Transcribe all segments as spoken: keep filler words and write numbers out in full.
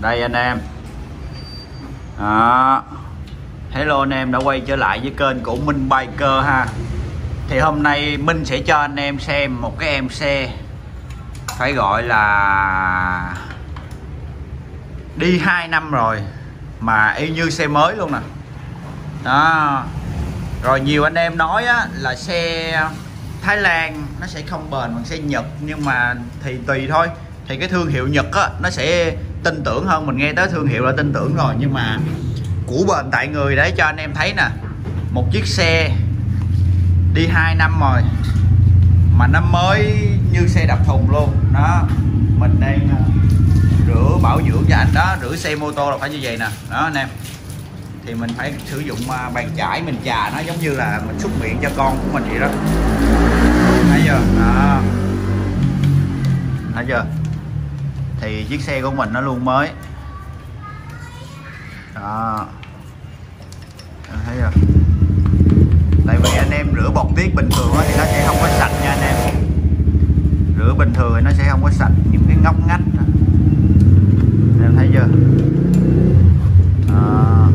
Đây anh em. Đó. Hello anh em đã quay trở lại với kênh của Minh Biker ha. Thì hôm nay Minh sẽ cho anh em xem một cái em xe phải gọi là đi hai năm rồi mà y như xe mới luôn nè. Đó. Rồi nhiều anh em nói á, là xe Thái Lan nó sẽ không bền bằng xe Nhật, nhưng mà thì tùy thôi. Thì cái thương hiệu Nhật á, nó sẽ tin tưởng hơn. Mình nghe tới thương hiệu là tin tưởng rồi, nhưng mà cũ bền tại người để cho anh em thấy nè. Một chiếc xe đi hai năm rồi mà nó mới như xe đập thùng luôn. Đó. Mình đang rửa bảo dưỡng cho anh đó. Rửa xe mô tô là phải như vậy nè. Đó anh em. Thì mình phải sử dụng bàn chải mình chà nó giống như là mình xúc miệng cho con của mình vậy đó. Thấy chưa? Đó. Thấy chưa? Thì chiếc xe của mình nó luôn mới. Đó. Thấy chưa? Tại vì anh em rửa bọt tiết bình thường thì nó sẽ không có sạch nha anh em. Rửa bình thường thì nó sẽ không có sạch những cái ngóc ngách đó. Em thấy chưa? Đó.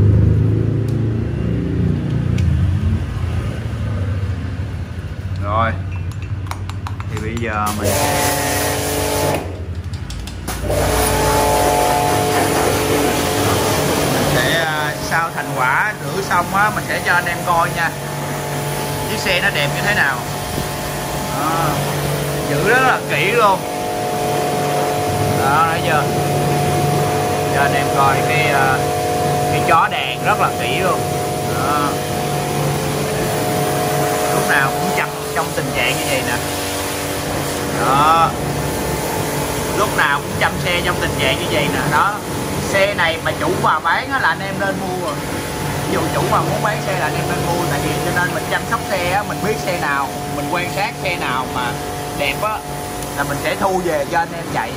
Rồi. Thì bây giờ mình sau thành quả rửa xong á, mình sẽ cho anh em coi nha chiếc xe nó đẹp như thế nào. Đó. Giữ rất là kỹ luôn. Đó, thấy chưa? Cho anh em coi cái cái chó đèn rất là kỹ luôn. Đó. Lúc nào cũng chăm trong tình trạng như vậy nè. Đó. Lúc nào cũng chăm xe trong tình trạng như vậy nè. Đó. Xe này mà chủ vào bán là anh em nên mua rồi. Ví dụ chủ mà muốn bán xe là anh em nên mua. Tại vì cho nên mình chăm sóc xe á, mình biết xe nào, mình quan sát xe nào mà đẹp á là mình sẽ thu về cho anh em chạy.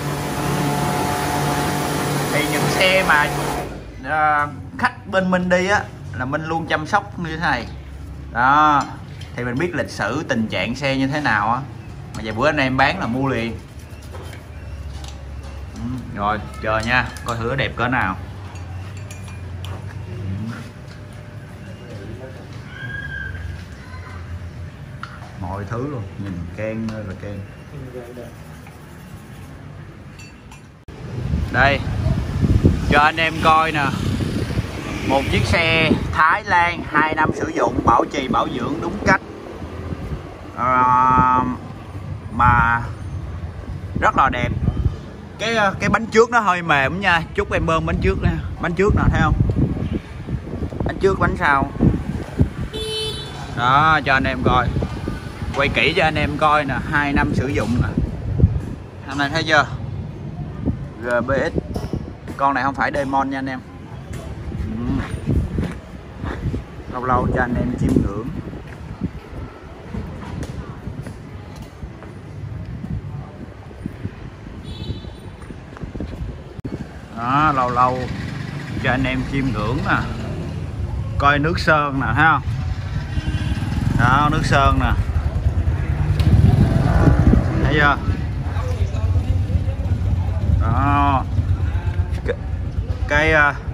Thì những xe mà uh, khách bên Minh đi á là Minh luôn chăm sóc như thế này. Đó. Thì mình biết lịch sử tình trạng xe như thế nào á. Mà vài bữa anh em bán là mua liền. Rồi, chờ nha, coi thử đẹp cỡ nào. Mọi thứ luôn, nhìn keng là keng. Đây, cho anh em coi nè. Một chiếc xe Thái Lan hai năm sử dụng, bảo trì bảo dưỡng đúng cách. À, mà rất là đẹp. Cái cái bánh trước nó hơi mềm nha, chút em bơm bánh trước nè, bánh trước nè, thấy không? Bánh trước bánh sau. Đó, cho anh em coi. Quay kỹ cho anh em coi nè, hai năm sử dụng nè. Hôm nay thấy chưa? giê bê ích. Con này không phải Demon nha anh em. Ừ. Lâu lâu cho anh em chiêm ngưỡng. Đó, lâu lâu cho anh em chiêm ngưỡng nè. Coi nước sơn nè, thấy không? Đó, nước sơn nè. Thấy chưa? Đó. Cái cái,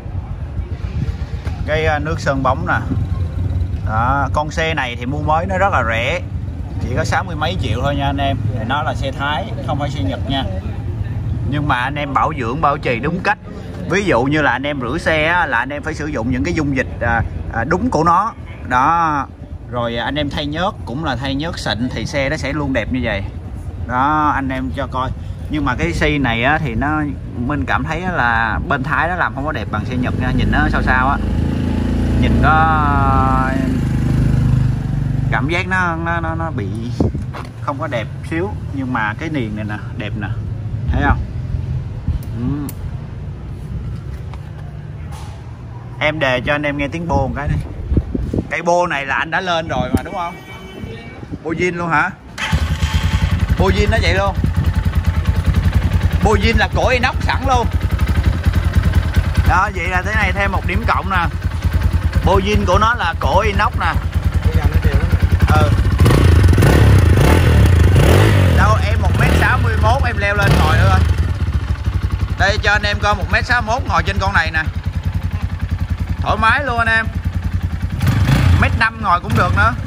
cái nước sơn bóng nè. Đó, con xe này thì mua mới nó rất là rẻ, chỉ có sáu mươi mấy triệu thôi nha anh em. Thì nó là xe Thái, không phải xe Nhật nha. Nhưng mà anh em bảo dưỡng bảo trì đúng cách. Ví dụ như là anh em rửa xe á, là anh em phải sử dụng những cái dung dịch à, à, đúng của nó. Đó. Rồi anh em thay nhớt cũng là thay nhớt xịn thì xe nó sẽ luôn đẹp như vậy. Đó, anh em cho coi. Nhưng mà cái xe này á, thì nó mình cảm thấy là bên Thái nó làm không có đẹp bằng xe Nhật nha. Nhìn nó sao sao á. Nhìn có cảm giác nó nó nó, nó bị không có đẹp xíu. Nhưng mà cái niền này nè, đẹp nè. Thấy không? Ừ. Em đề cho anh em nghe tiếng bô một cái đi. Cây bô này là anh đã lên rồi mà đúng không? Bô zin luôn hả? Bô zin nó vậy luôn. Bô zin là cổ inox sẵn luôn. Đó, vậy là thế này thêm một điểm cộng nè. Bô zin của nó là cổ inox nè. Ừ. Đâu em một mét sáu mươi mốt em leo lên ngồi nữa. Đây cho anh em coi một mét sáu mốt ngồi trên con này nè, thoải mái luôn anh em. Mét năm ngồi cũng được nữa.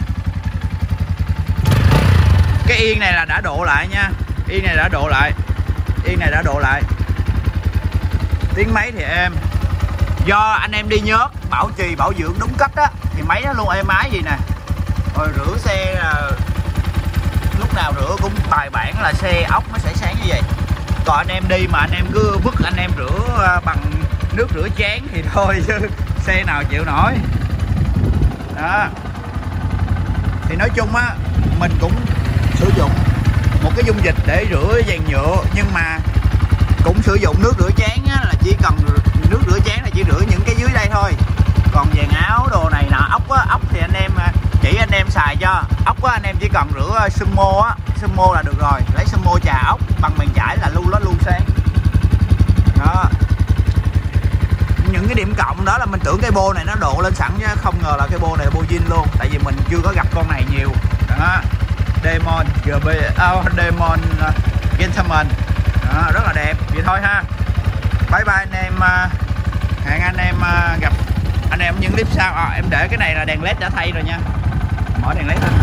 Cái yên này là đã độ lại nha, yên này đã độ lại, yên này đã độ lại. Tiếng máy thì êm, do anh em đi nhớt bảo trì bảo dưỡng đúng cách á thì máy nó luôn êm ái gì nè. Rồi rửa xe là lúc nào rửa cũng bài bản là xe ốc nó sẽ sáng như vậy. Còn anh em đi mà anh em cứ vứt anh em rửa bằng nước rửa chén thì thôi chứ xe nào chịu nổi. Đó. Thì nói chung á, mình cũng sử dụng một cái dung dịch để rửa dàn nhựa, nhưng mà cũng sử dụng nước rửa chén á, là chỉ cần nước rửa chén là chỉ rửa những cái dưới đây thôi. Còn dàn áo đồ này nọ, ốc á, ốc thì anh em chỉ anh em xài cho. Ốc á, anh em chỉ cần rửa sumo á, sumo là được rồi. Lấy sumo chà ốc bằng bàn chải là luôn nó luôn sáng. Đó. Những cái điểm cộng đó là mình tưởng cái bô này nó độ lên sẵn chứ không ngờ là cái bô này là bô zin luôn. Tại vì mình chưa có gặp con này nhiều. Đó. Demon giê bê, oh, Demon uh, Gentleman. Đó, rất là đẹp. Vậy thôi ha. Bye bye anh em. Uh, hẹn anh em uh, gặp anh em những clip sau. À, em để cái này là đèn led đã thay rồi nha. Mở đèn led lên.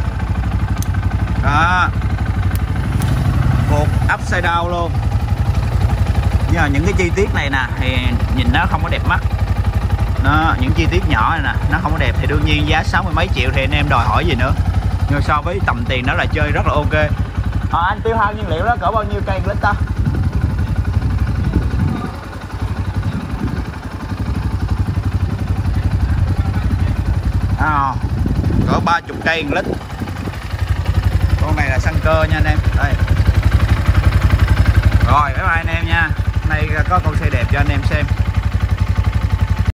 Đó. Cột upside down luôn. Nhưng mà những cái chi tiết này nè thì nhìn nó không có đẹp mắt. Nó, những chi tiết nhỏ này nè nó không có đẹp thì đương nhiên giá sáu mươi mấy triệu thì anh em đòi hỏi gì nữa. Nhưng so với tầm tiền đó là chơi rất là ok. À, anh tiêu hao nhiên liệu đó cỡ bao nhiêu cây lít ta? À, cỡ ba mươi cây lít. Con này là xăng cơ nha anh em. Đây. Rồi bye bye anh em nha. Nay có con xe đẹp cho anh em xem.